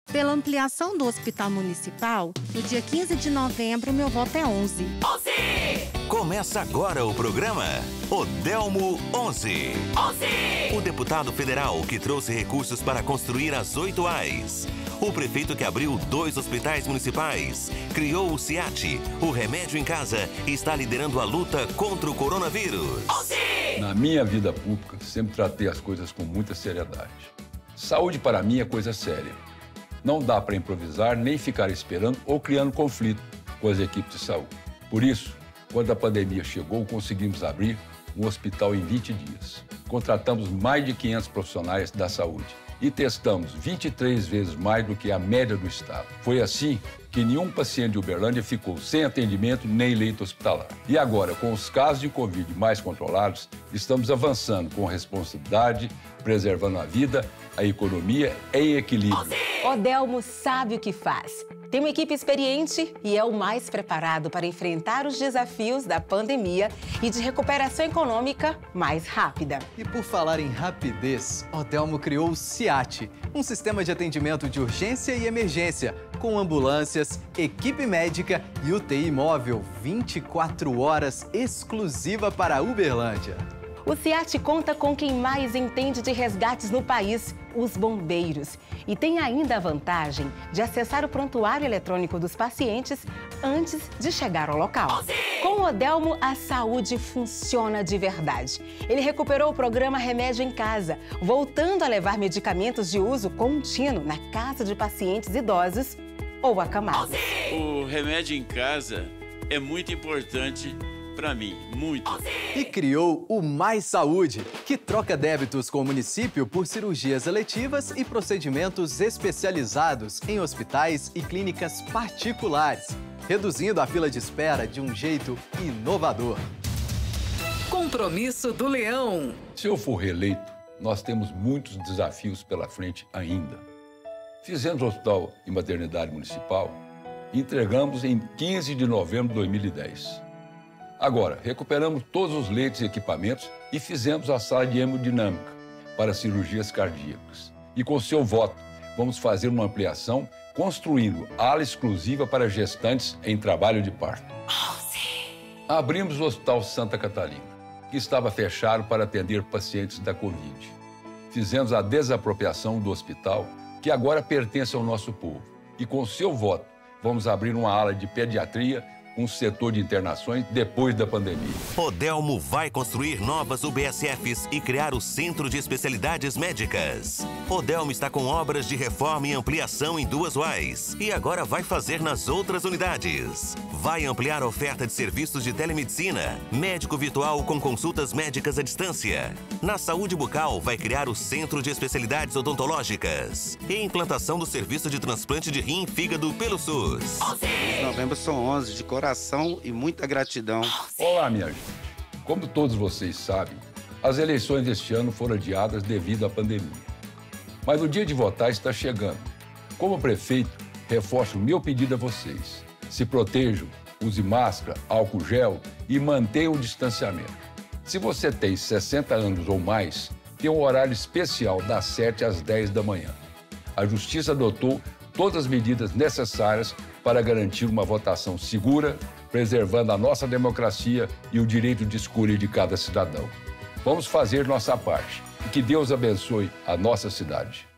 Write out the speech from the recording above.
Pela ampliação do Hospital Municipal, no dia 15 de novembro, meu voto é 11. 11! Começa agora o programa Odelmo 11. 11! O deputado federal que trouxe recursos para construir as 8 AIs. O prefeito que abriu 2 hospitais municipais. Criou o CIAT, o remédio em casa, e está liderando a luta contra o coronavírus. 11! Na minha vida pública, sempre tratei as coisas com muita seriedade. Saúde para mim é coisa séria. Não dá para improvisar nem ficar esperando ou criando conflito com as equipes de saúde. Por isso, quando a pandemia chegou, conseguimos abrir um hospital em 20 dias. Contratamos mais de 500 profissionais da saúde e testamos 23 vezes mais do que a média do estado. Foi assim que nenhum paciente de Uberlândia ficou sem atendimento nem leito hospitalar. E agora, com os casos de Covid mais controlados, estamos avançando com responsabilidade, preservando a vida, a economia em equilíbrio. Odelmo sabe o que faz. Tem uma equipe experiente e é o mais preparado para enfrentar os desafios da pandemia e de recuperação econômica mais rápida. E por falar em rapidez, Odelmo criou o CIAT, um sistema de atendimento de urgência e emergência, com ambulâncias, equipe médica e UTI móvel 24 horas exclusiva para Uberlândia. O CIAT conta com quem mais entende de resgates no país, os bombeiros. E tem ainda a vantagem de acessar o prontuário eletrônico dos pacientes antes de chegar ao local. Com o Odelmo, a saúde funciona de verdade. Ele recuperou o programa Remédio em Casa, voltando a levar medicamentos de uso contínuo na casa de pacientes idosos ou acamados. O remédio em casa é muito importante para mim, muito. E criou o Mais Saúde, que troca débitos com o município por cirurgias eletivas e procedimentos especializados em hospitais e clínicas particulares, reduzindo a fila de espera de um jeito inovador. Compromisso do Leão. Se eu for reeleito, nós temos muitos desafios pela frente ainda. Fizemos o Hospital e Maternidade Municipal e entregamos em 15 de novembro de 2010. Agora, recuperamos todos os leitos e equipamentos e fizemos a sala de hemodinâmica para cirurgias cardíacas. E com seu voto, vamos fazer uma ampliação construindo ala exclusiva para gestantes em trabalho de parto. Abrimos o Hospital Santa Catarina, que estava fechado para atender pacientes da Covid. Fizemos a desapropriação do hospital, que agora pertence ao nosso povo. E com seu voto, vamos abrir uma ala de pediatria, um setor de internações depois da pandemia. Odelmo vai construir novas UBSFs e criar o Centro de Especialidades Médicas. Odelmo está com obras de reforma e ampliação em 2 UAIs e agora vai fazer nas outras unidades. Vai ampliar a oferta de serviços de telemedicina, médico virtual com consultas médicas à distância. Na saúde bucal, vai criar o Centro de Especialidades Odontológicas e implantação do serviço de transplante de rim e fígado pelo SUS. Novembro são 11 de coração e muita gratidão. Olá, minha gente. Como todos vocês sabem, as eleições deste ano foram adiadas devido à pandemia. Mas o dia de votar está chegando. Como prefeito, reforço o meu pedido a vocês. Se protejam, use máscara, álcool gel e mantenham o distanciamento. Se você tem 60 anos ou mais, tem um horário especial das 7 às 10 da manhã. A Justiça adotou todas as medidas necessárias para garantir uma votação segura, preservando a nossa democracia e o direito de escolha de cada cidadão. Vamos fazer nossa parte e que Deus abençoe a nossa cidade.